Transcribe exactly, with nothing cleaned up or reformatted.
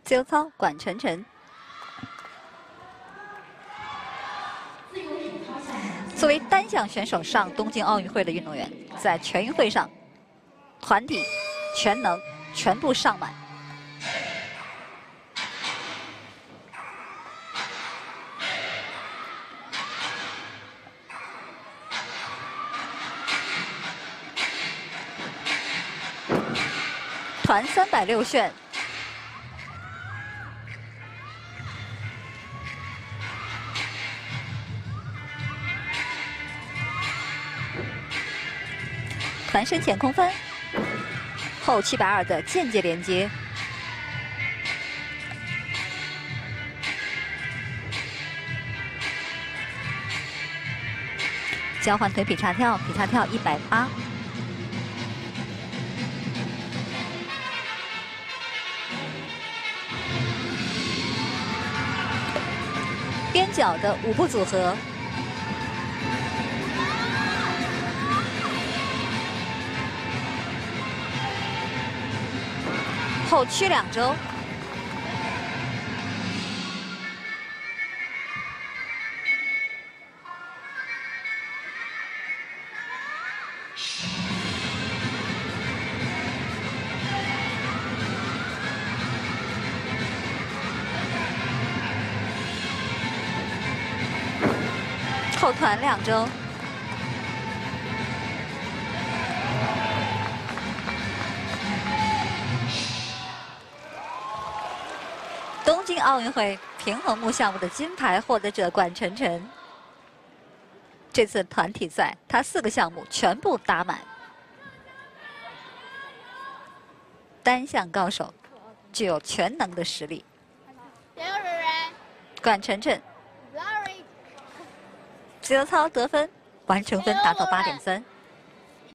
自由操管晨晨。作为单项选手上东京奥运会的运动员，在全运会上，团体、全能全部上满。 团三百六旋，团身前空翻，后七百二的间接连接，交换腿劈叉跳，劈叉跳一百八。 边角的五步组合，后屈两周，后团两周。 东京奥运会平衡木项目的金牌获得者管晨晨，这次团体赛他四个项目全部打满，单项高手，具有全能的实力。管晨晨，自由操得分，完成分达到八点三。